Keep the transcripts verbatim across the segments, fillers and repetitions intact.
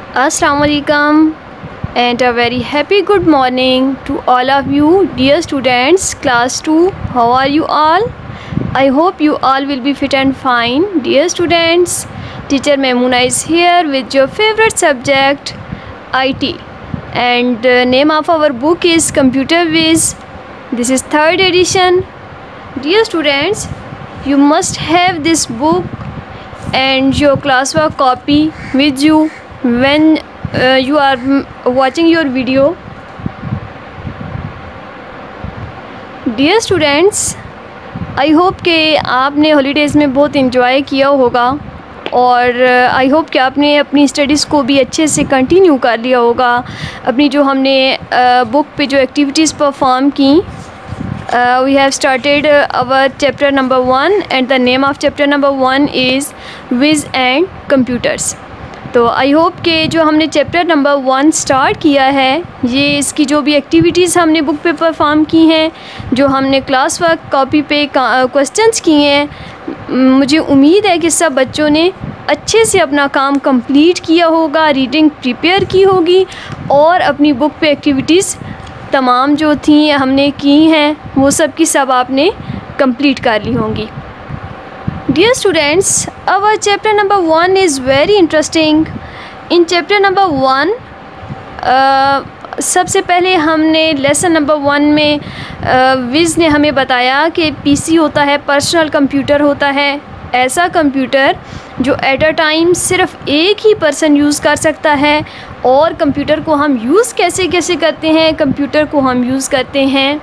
Assalamu alaikum and a very happy good morning to all of you dear students class two. How are you all? I hope you all will be fit and fine. Dear students, teacher Maimuna is here with your favorite subject I T, and uh, name of our book is Computer Viz. This is third edition. Dear students, you must have this book and your classwork copy with you when uh, you are watching your video. Dear students, I hope कि आपने holidays में बहुत enjoy किया होगा और आई hope कि आपने अपनी स्टडीज़ को भी अच्छे से कंटिन्यू कर लिया होगा. अपनी जो हमने बुक पे जो एक्टिविटीज़ परफॉर्म की, we have started our chapter number one and the name of chapter number one is whiz and computers. तो आई होप कि जो हमने चैप्टर नंबर वन स्टार्ट किया है, ये इसकी जो भी एक्टिविटीज़ हमने बुक पे परफॉर्म की हैं, जो हमने क्लास वर्क कॉपी पे क्वेश्चंस किए हैं, मुझे उम्मीद है कि सब बच्चों ने अच्छे से अपना काम कंप्लीट किया होगा, रीडिंग प्रिपेयर की होगी और अपनी बुक पे एक्टिविटीज़ तमाम जो थी हमने की हैं वो सब की सब आपने कंप्लीट कर ली होंगी. Dear students, our chapter number one is very interesting. In chapter number one, uh, सबसे पहले हमने लेसन नंबर वन में विज़ ने हमें बताया कि पीसी होता है, पर्सनल कंप्यूटर होता है, ऐसा कंप्यूटर जो एट अ टाइम सिर्फ एक ही पर्सन यूज़ कर सकता है. और कंप्यूटर को हम यूज़ कैसे कैसे करते हैं? कंप्यूटर को हम यूज़ करते हैं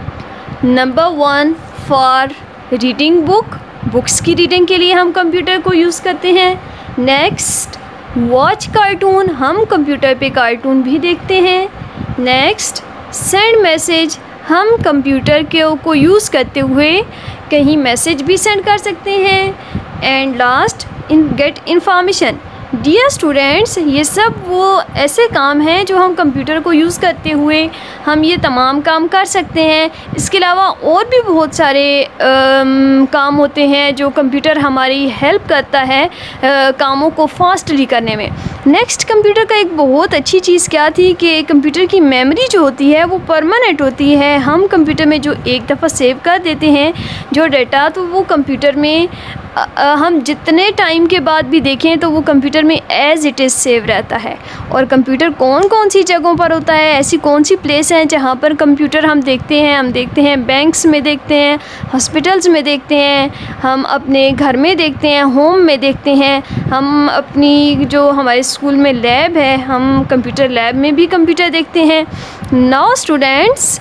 number one for reading book, books की रीडिंग के लिए हम कंप्यूटर को यूज़ करते हैं. नेक्स्ट वॉच कार्टून, हम कंप्यूटर पे कार्टून भी देखते हैं. नेक्स्ट सेंड मैसेज, हम कंप्यूटर के को यूज़ करते हुए कहीं मैसेज भी सेंड कर सकते हैं. And last in get information. Dear students, ये सब वो ऐसे काम हैं जो हम कंप्यूटर को यूज़ करते हुए हम ये तमाम काम कर सकते हैं. इसके अलावा और भी बहुत सारे आम, काम होते हैं जो कंप्यूटर हमारी हेल्प करता है आ, कामों को फास्टली करने में. नेक्स्ट, कंप्यूटर का एक बहुत अच्छी चीज़ क्या थी कि कंप्यूटर की मेमोरी जो होती है वो परमानेंट होती है. हम कंप्यूटर में जो एक दफ़ा सेव कर देते हैं जो डेटा, तो वो कंप्यूटर में आ, आ, हम जितने टाइम के बाद भी देखें तो वो कंप्यूटर में एज़ इट इज़ सेव रहता है. और कंप्यूटर कौन कौन सी जगहों पर होता है, ऐसी कौन सी प्लेस हैं जहाँ पर कंप्यूटर हम देखते हैं? हम देखते हैं बैंक्स में देखते हैं, हॉस्पिटल्स में देखते हैं, हम अपने घर में देखते हैं, होम में देखते हैं, हम अपनी जो हमारे स्कूल में लैब है, हम कंप्यूटर लैब में भी कंप्यूटर देखते हैं. Now students,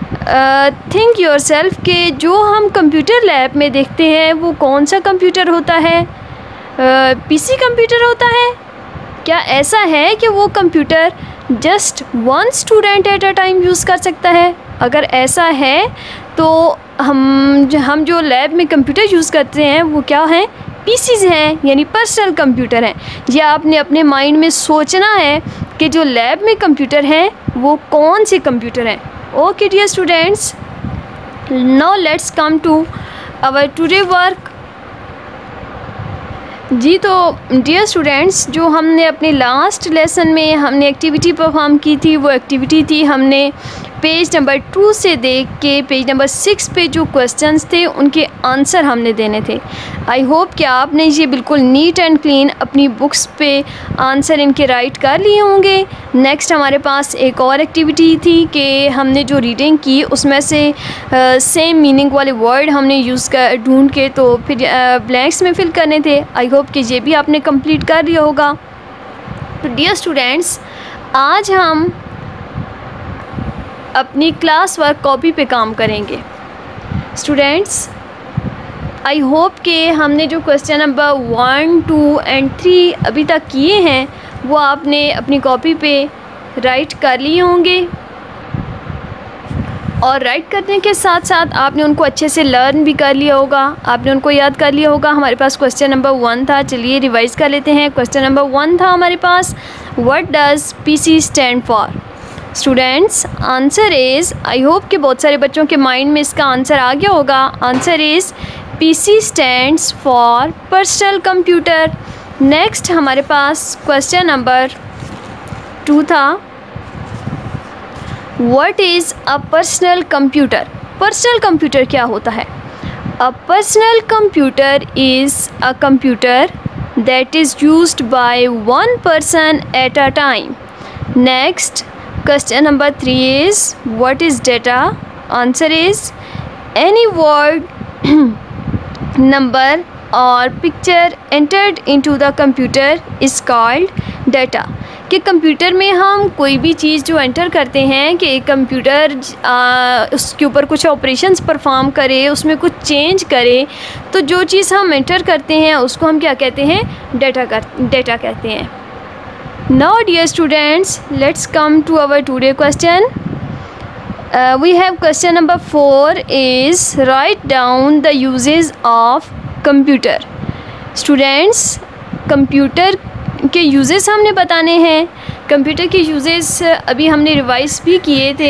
think yourself कि जो हम कंप्यूटर लैब में देखते हैं वो कौन सा कंप्यूटर होता है? पीसी uh, कंप्यूटर होता है? क्या ऐसा है कि वो computer just one student at a time use कर सकता है? अगर ऐसा है तो हम हम जो लैब में कंप्यूटर यूज़ करते हैं वो क्या हैं? पीसीज हैं, यानी पर्सनल कंप्यूटर हैं. ये आपने अपने माइंड में सोचना है कि जो लैब में कंप्यूटर हैं वो कौन से कंप्यूटर हैं. Okay dear students, now let's come to our today work. जी तो डियर स्टूडेंट्स, जो हमने अपने लास्ट लेसन में हमने एक्टिविटी परफॉर्म की थी वो एक्टिविटी थी हमने पेज नंबर टू से देख के पेज नंबर सिक्स पे जो क्वेश्चंस थे उनके आंसर हमने देने थे. आई होप कि आपने ये बिल्कुल नीट एंड क्लीन अपनी बुक्स पे आंसर इनके राइट कर लिए होंगे. नेक्स्ट हमारे पास एक और एक्टिविटी थी कि हमने जो रीडिंग की उसमें से सेम मीनिंग वाले वर्ड हमने यूज़ कर ढूंढ के तो फिर ब्लैंक्स में फिल करने थे. आई होप कि ये भी आपने कंप्लीट कर लिया होगा. तो डियर स्टूडेंट्स, आज हम अपनी क्लास वर्क कॉपी पे काम करेंगे. स्टूडेंट्स, आई होप कि हमने जो question number one two and three अभी तक किए हैं वो आपने अपनी कॉपी पे राइट कर लिए होंगे. और राइट करने के साथ साथ आपने उनको अच्छे से लर्न भी कर लिया होगा, आपने उनको याद कर लिया होगा. हमारे पास क्वेश्चन नंबर वन था, चलिए रिवाइज कर लेते हैं. क्वेश्चन नंबर वन था हमारे पास, what does PC stand for? Students, answer is, I hope कि बहुत सारे बच्चों के माइंड में इसका आंसर आ गया होगा. Answer is PC stands for personal computer. Next हमारे पास क्वेश्चन नंबर टू था। What is a personal computer? Personal computer क्या होता है? A personal computer is a computer that is used by one person at a time. Next question number three is what is data? Answer is any word, number और picture entered into the computer is called data. कि computer में हम कोई भी चीज़ जो enter करते हैं कि कंप्यूटर उसके ऊपर कुछ ऑपरेशंस परफॉर्म करे, उसमें कुछ चेंज करे, तो जो चीज़ हम एंटर करते हैं उसको हम क्या कहते हैं? डेटा कर डेटा कहते हैं। Now dear students, let's come to our today question. We have question number four is write down the uses of computer. Students, computer के यूजेस हमने बताने हैं। कंप्यूटर के यूजेस अभी हमने रिवाइज भी किए थे।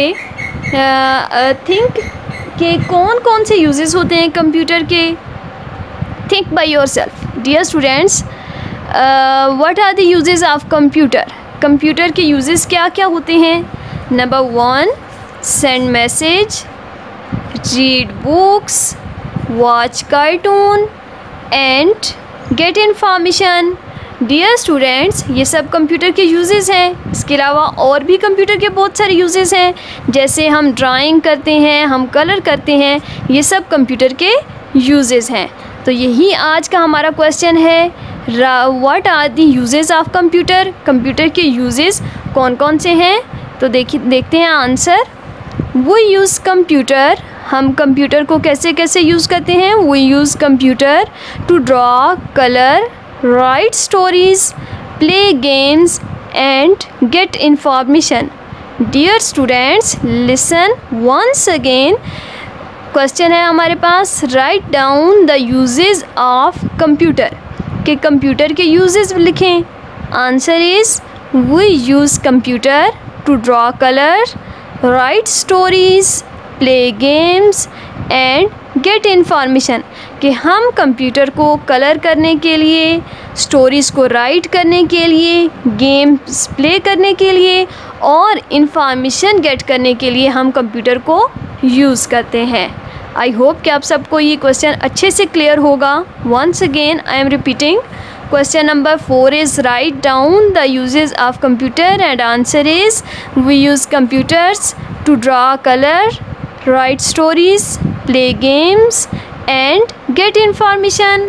थिंक कि कौन कौन से यूजेस होते हैं कंप्यूटर के? Think by yourself dear students. What are the uses of computer? Computer के यूजेस क्या क्या होते हैं? Number one, send message, read books, watch cartoon and get information. Dear students, ये सब कंप्यूटर के यूजेस हैं। इसके अलावा और भी कंप्यूटर के बहुत सारे यूजेस हैं, जैसे हम ड्राइंग करते हैं, हम कलर करते हैं, ये सब कंप्यूटर के यूजेस हैं। तो यही आज का हमारा क्वेश्चन है, what are the uses of computer? Computer के यूजेस कौन कौन से हैं? तो देखिए देखते हैं आंसर। वी यूज़ कंप्यूटर, हम कंप्यूटर को कैसे कैसे यूज़ करते हैं? We use computer to draw, colour, write stories, play games and get information. Dear students, listen once again. Question है हमारे पास, write down the uses of computer. कि कंप्यूटर के uses लिखें। Answer is we use computer to draw color, write stories, play games and get information. कि हम computer को colour करने के लिए, स्टोरीज़ को राइट करने के लिए, गेम्स प्ले करने के लिए और इन्फॉर्मेशन गेट करने के लिए हम कंप्यूटर को यूज़ करते हैं। आई होप कि आप सबको ये क्वेश्चन अच्छे से क्लियर होगा। Once again I am repeating, question number four is write down the uses of computer and answer is we use computers to draw colour, write stories, play games and get information.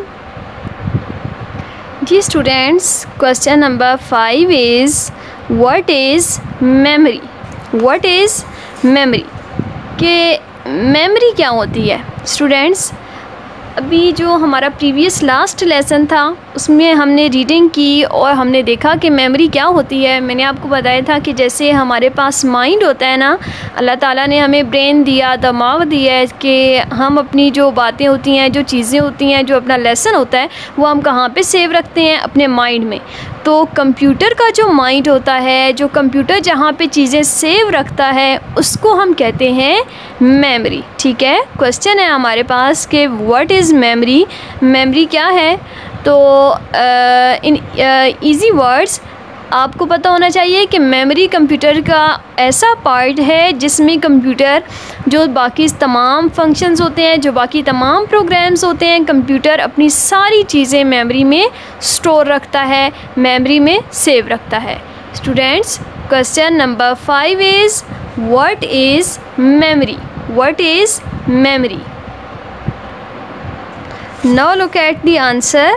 Dear students, question number five is what is memory? What is memory? कि memory क्या होती है? Students, अभी जो हमारा previous last lesson था उसमें हमने रीडिंग की और हमने देखा कि मेमोरी क्या होती है। मैंने आपको बताया था कि जैसे हमारे पास माइंड होता है ना, अल्लाह ताला ने हमें ब्रेन दिया, दिमाग दिया है कि हम अपनी जो बातें होती हैं, जो चीज़ें होती हैं, जो अपना लेसन होता है वो हम कहाँ पे सेव रखते हैं? अपने माइंड में। तो कंप्यूटर का जो माइंड होता है, जो कंप्यूटर जहाँ पे चीज़ें सेव रखता है उसको हम कहते हैं मेमोरी। ठीक है, क्वेश्चन है हमारे पास कि व्हाट इज़ मेमोरी? मेमोरी क्या है? तो इन इजी वर्ड्स आपको पता होना चाहिए कि मेमोरी कंप्यूटर का ऐसा पार्ट है जिसमें कंप्यूटर जो बाकी तमाम फंक्शंस होते हैं, जो बाकी तमाम प्रोग्राम्स होते हैं, कंप्यूटर अपनी सारी चीज़ें मेमोरी में स्टोर रखता है, मेमोरी में सेव रखता है। Students, question number five is what is memory? What is memory? Now look at the answer.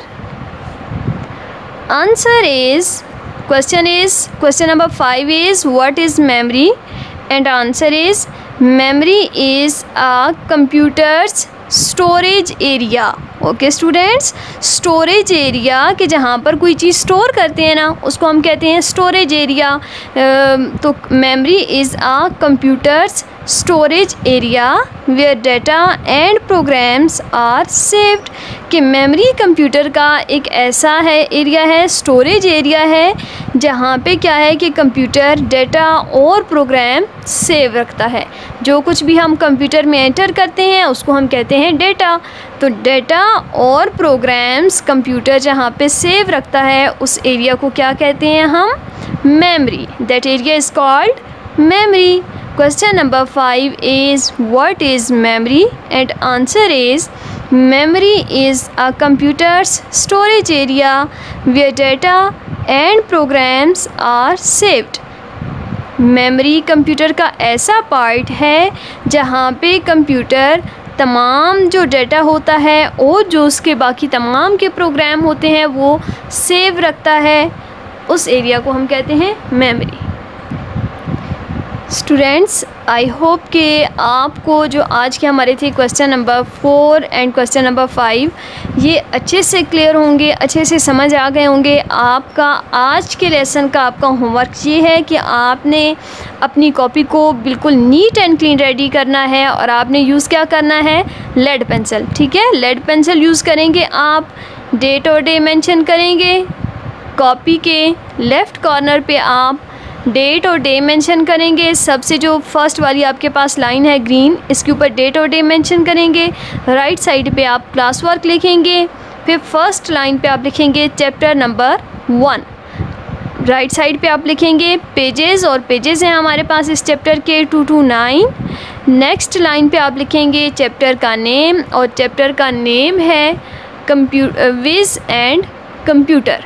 Answer is, question is, question number five is what is memory? And answer is memory is a computer's storage area. Okay students, storage area कि जहाँ पर कोई चीज़ store करते हैं ना उसको हम कहते हैं स्टोरेज एरिया। तो memory is a computer's storage area where data and programs are saved. कि मेमोरी कंप्यूटर का एक ऐसा है एरिया है, स्टोरेज एरिया है जहाँ पे क्या है कि कंप्यूटर डाटा और प्रोग्राम सेव रखता है। जो कुछ भी हम कंप्यूटर में एंटर करते हैं उसको हम कहते हैं डेटा। तो डेटा और प्रोग्राम्स कंप्यूटर जहाँ पे सेव रखता है उस एरिया को क्या कहते हैं हम? memory. That area is called memory. Question number five is what is memory? And answer is memory is a computer's storage area where data and programs are saved. Memory computer का ऐसा part है जहाँ पे computer तमाम जो data होता है और जो उसके बाकी तमाम के प्रोग्राम होते हैं वो सेव रखता है, उस एरिया को हम कहते हैं मेमोरी। स्टूडेंट्स, आई होप कि आपको जो आज के हमारे थे question number four and question number five ये अच्छे से क्लियर होंगे, अच्छे से समझ आ गए होंगे। आपका आज के लेसन का आपका होमवर्क ये है कि आपने अपनी कॉपी को बिल्कुल नीट एंड क्लीन रेडी करना है और आपने यूज़ क्या करना है, लेड पेंसिल। ठीक है, लेड पेंसिल यूज़ करेंगे, आप डेट और डे मेंशन करेंगे। कॉपी के लेफ़्ट कॉर्नर पे आप डेट और डे मेंशन करेंगे। सबसे जो फर्स्ट वाली आपके पास लाइन है ग्रीन, इसके ऊपर डेट और डे मेंशन करेंगे। राइट साइड पे आप क्लास वर्क लिखेंगे। फिर फर्स्ट लाइन पे आप लिखेंगे chapter number one. Right side पे आप लिखेंगे पेजेस, और पेजेस हैं हमारे पास इस चैप्टर के two two nine. Next line पे आप लिखेंगे चैप्टर का नेम, और चैप्टर का नेम है कंप्यूटर विज एंड कंप्यूटर।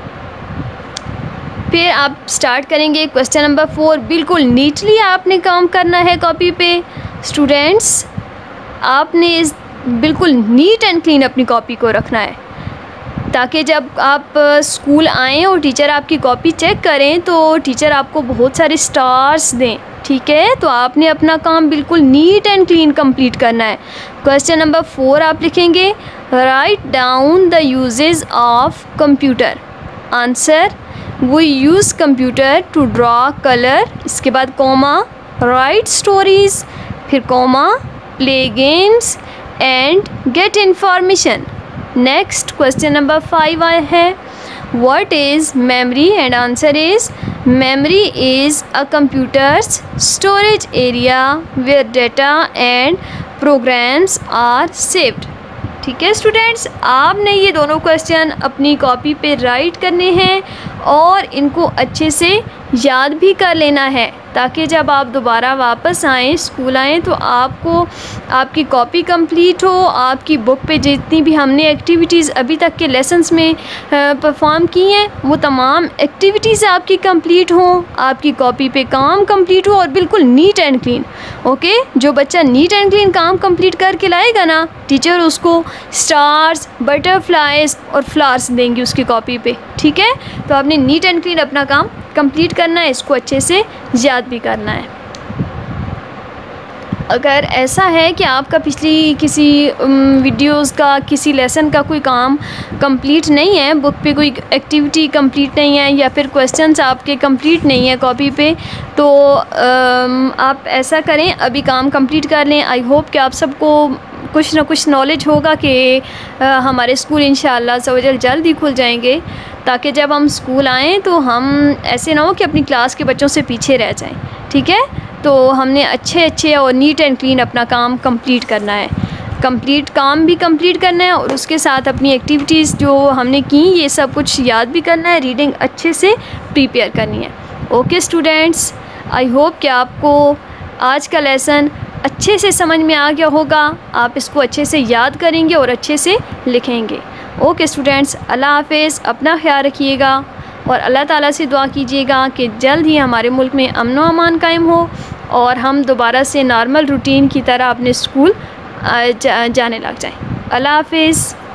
फिर आप स्टार्ट करेंगे क्वेश्चन नंबर फोर। बिल्कुल नीटली आपने काम करना है कॉपी पे। स्टूडेंट्स, आपने इस बिल्कुल नीट एंड क्लीन अपनी कॉपी को रखना है ताकि जब आप स्कूल आएँ और टीचर आपकी कॉपी चेक करें तो टीचर आपको बहुत सारे स्टार्स दें। ठीक है, तो आपने अपना काम बिल्कुल नीट एंड क्लीन कंप्लीट करना है। क्वेश्चन नंबर फोर आप लिखेंगे write down the uses of computer. Answer, We use computer to draw color, इसके बाद कोमा, write stories, फिर comma, play games and get information. Next question number five है what is memory? And answer is memory is a computer's storage area where data and programs are saved. ठीक है students, आपने ये दोनों question अपनी copy पे right करने हैं और इनको अच्छे से याद भी कर लेना है ताकि जब आप दोबारा वापस आएँ, स्कूल आएँ, तो आपको आपकी कॉपी कंप्लीट हो। आपकी बुक पे जितनी भी हमने एक्टिविटीज़ अभी तक के लेसन्स में परफॉर्म की हैं वो तमाम एक्टिविटीज़ आपकी कंप्लीट हों, आपकी कॉपी पे काम कंप्लीट हो और बिल्कुल नीट एंड क्लीन। ओके, जो बच्चा नीट एंड क्लीन काम कंप्लीट करके लाएगा ना, टीचर उसको स्टार्स, बटरफ्लाइज और फ्लावर्स देंगी उसकी कॉपी पे। ठीक है, तो आपने नीट एंड क्लीन अपना काम कंप्लीट करना है, इसको अच्छे से याद भी करना है। अगर ऐसा है कि आपका पिछली किसी वीडियोस का, किसी लेसन का कोई काम कंप्लीट नहीं है, बुक पे कोई एक्टिविटी कंप्लीट नहीं है या फिर क्वेश्चंस आपके कंप्लीट नहीं है कॉपी पे, तो आप ऐसा करें, अभी काम कंप्लीट कर लें। आई होप कि आप सबको कुछ ना कुछ नॉलेज होगा कि हमारे स्कूल इंशाअल्लाह सवजल जल्द ही खुल जाएंगे ताकि जब हम स्कूल आएँ तो हम ऐसे ना हो कि अपनी क्लास के बच्चों से पीछे रह जाएं। ठीक है, तो हमने अच्छे अच्छे और नीट एंड क्लीन अपना काम कंप्लीट करना है। कंप्लीट काम भी कंप्लीट करना है और उसके साथ अपनी एक्टिविटीज़ जो हमने की ये सब कुछ याद भी करना है, रीडिंग अच्छे से प्रिपेयर करनी है। ओके स्टूडेंट्स, आई होप कि आपको आज का लेसन अच्छे से समझ में आ गया होगा। आप इसको अच्छे से याद करेंगे और अच्छे से लिखेंगे। ओके स्टूडेंट्स, अल्लाह हाफ़िज़, अपना ख्याल रखिएगा और अल्लाह ताला से दुआ कीजिएगा कि जल्द ही हमारे मुल्क में अमन व अमान कायम हो और हम दोबारा से नॉर्मल रूटीन की तरह अपने स्कूल जाने लग जाएं। अल्लाह हाफ़िज़।